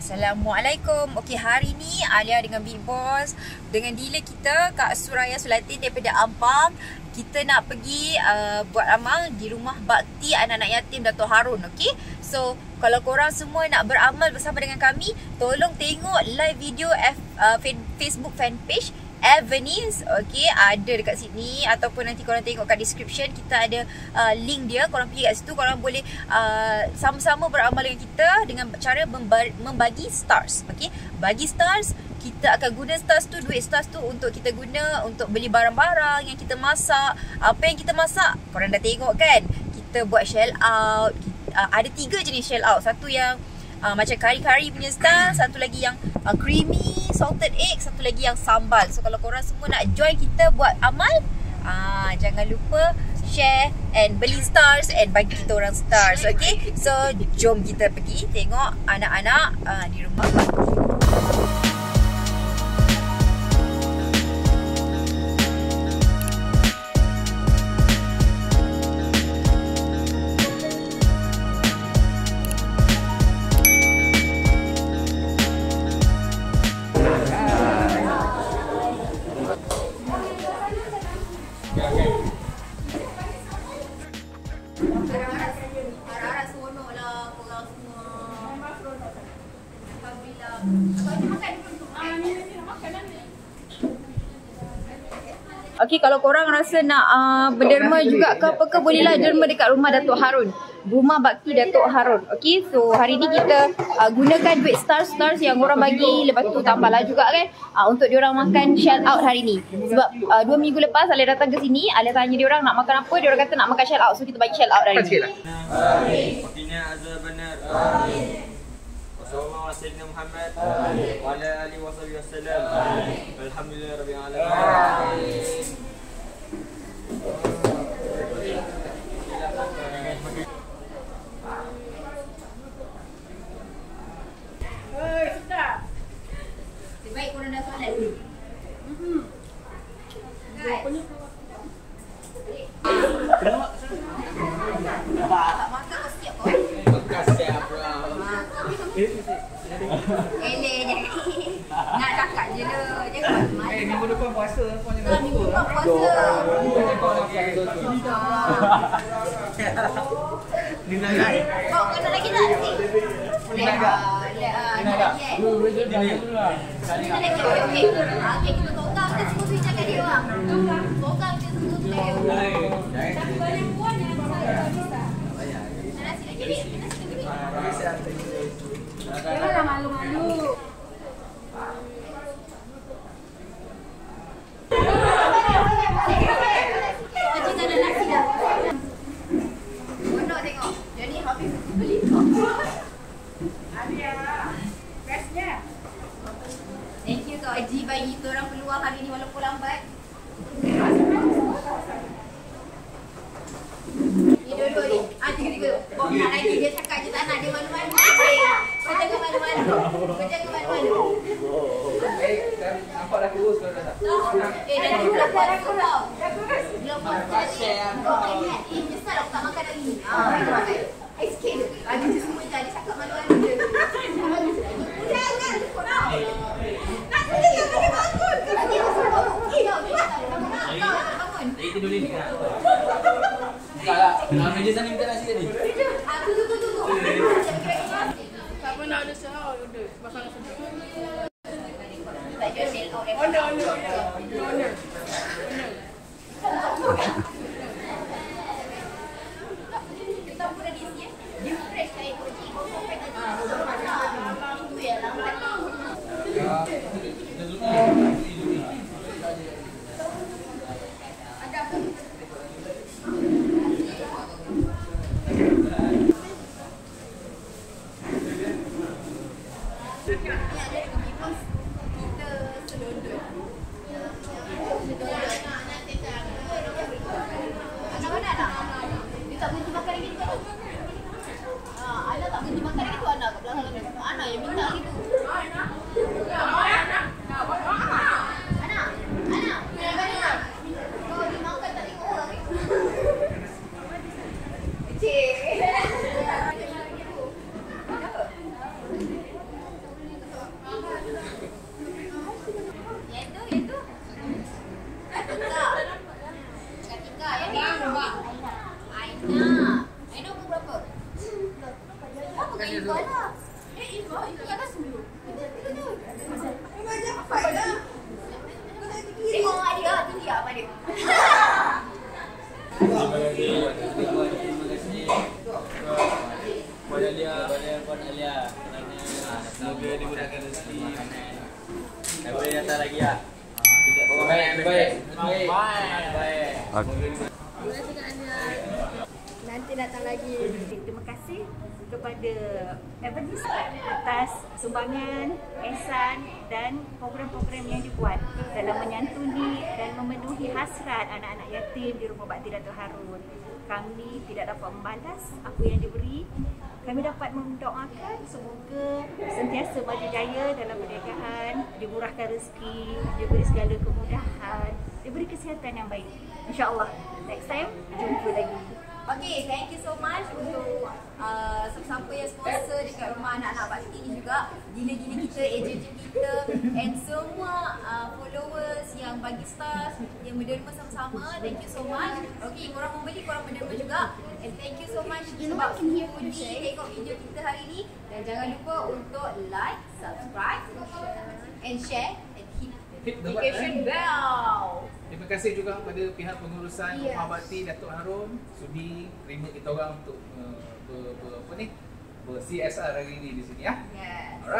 Assalamualaikum. Okey, hari ni Alia dengan Big Boss dengan dealer kita Kak Suraya Sulatin daripada Ampang. Kita nak pergi buat amal di rumah bakti anak-anak yatim Dato' Harun. Okey, so kalau korang semua nak beramal bersama dengan kami, tolong tengok live video Facebook fanpage Avenues. Okey, ada dekat sini ataupun nanti korang tengok kat description, kita ada link dia. Korang pergi kat situ, korang boleh sama-sama beramal dengan kita dengan cara membagi stars. Okey, bagi stars, kita akan guna stars tu, duit stars tu untuk kita guna untuk beli barang-barang yang kita masak. Apa yang kita masak, korang dah tengok kan? Kita buat shell out. Ada 3 jenis shell out. Satu yang macam kari-kari punya style, satu lagi yang creamy salted egg, satu lagi yang sambal. So kalau korang semua nak join kita buat amal, jangan lupa share and beli stars and bagi kita orang stars. Okay, so jom kita pergi tengok anak-anak di rumah bakti. Okey, kalau korang rasa nak berderma juga ke apa ke, bolehlah derma dekat rumah Dato' Harun, rumah bakti Dato' Harun. Okey, so hari ni kita gunakan duit stars yang orang bagi, lepas tu tambahlah juga kan untuk diorang makan shell out hari ni. Sebab 2 minggu lepas Alia datang ke sini, Alia tanya diorang nak makan apa, diorang kata nak makan shell out, so kita bagi shell out hari ni. Amin. Waktunya azab benar. Amin. Wassalamualaikum Sayyidina Muhammad wa ala alihi wasallam. Alhamdulillah rabbil alamin. Hei, sudah. Sebaik korang dah solat dulu. Tak makan kau siap kau. Makan siap bro. Eleh je. Nak cakap je lah. Jangan malu. Minggu depan puasa kau jangan Minggu depan puasa. Ni nak naik. Kau kena lagi tak? Boleh tak? Boleh tak? Okey, kita tokang kita semua tu cakap dia orang. Tokang kita semua tu dia orang. Tapi banyak puan yang nasi lagi ni. Nasi lagi ni. Janganlah malu-malu. Macam tak ada nasi dah. Bodoh tengok. Jadi habis beli. Ada bestnya. Thank you Kak Haji bagi kita orang peluang hari ni walaupun lambat. Ni dua-dua ni. Tiga-tiga. Kau nak lagi dia cakap je tak nak, dia malu-malu. Kau jangan malu-malu. Kau jangan malu-malu. Nampak dah kurus kau dah tak? Nanti belum buat aku tau. Belum buat jadi. Kau ingat, nyesal aku tak makan hari ni. I sikit je. Dia semua je. Dia cakap malu-malu je. Jangan. Kau tau. Nanti dia tak boleh bangun. Nanti dia semua. Dia tak bangun. Dia tidur ni kan? Tak lah. Meja sana minta nasi tadi. Tunggu. Tak apa nak ada sahur udah pasang sedap. Tak jual sell out. Mana? Kita pun dah diisi. Dia fresh kayak kucing. Kau pakai tadi. Itu ya lambat. Semoga dimudahkan rezeki. Tak boleh datang lagi ya. Baik. Nanti datang lagi. Terima kasih kepada Ebenezer atas sumbangan, ihsan dan program-program yang dibuat dalam menyantuni dan memenuhi hasrat anak-anak yatim di Rumah Bakti Dato' Harun. Kami tidak dapat membalas apa yang diberi. Kami dapat mendoakan semoga sentiasa maju jaya dalam perniagaan, dimurahkan rezeki, diberi segala kemudahan, diberi kesihatan yang baik. InsyaAllah next time jumpa lagi. Okay, thank you so much untuk siapa-siapa yang sponsor dekat rumah anak-anak bakti ni juga. Gila-gila kita, ejen-ejen kita and semua followers yang bagi stars, yang menderma sama-sama. Thank you so much. Okay, korang membeli, korang menderma juga. And thank you so much sebab sudi tengok video kita hari ni. Dan jangan lupa untuk like, subscribe and share and hit notification bell. Terima kasih juga kepada pihak pengurusan Rumah Bakti Dato' Harun sudi terima kita orang untuk ber CSR hari ini di sini ya. Yes. Alright.